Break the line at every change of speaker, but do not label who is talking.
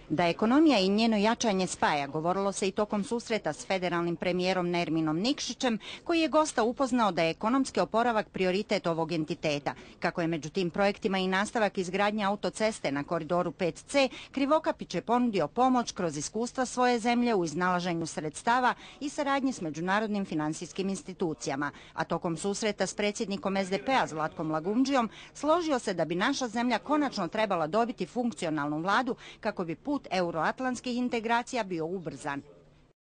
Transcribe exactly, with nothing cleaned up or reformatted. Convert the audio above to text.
Da ekonomija i njeno jačanje spaja govorilo se i tokom susreta s federalnim premijerom Nerminom Nikšićem, koji je gosta upoznao da je ekonomski oporavak prioritet ovog entiteta. Kako je među tim projektima i nastavak izgradnje autoceste na koridoru pet ce, Krivokapić je ponudio pomoć kroz iskustva svoje zemlje u iznalaženju sredstava i saradnji s međunarodnim finansijskim institucijama. A tokom susreta s predsjednikom es de pe-a Zlatkom Lagundžijom složio se da bi naša zemlja konačno trebala dobiti funkcionalnu vladu kako bi put euroatlantskih integracija bio ubrzan.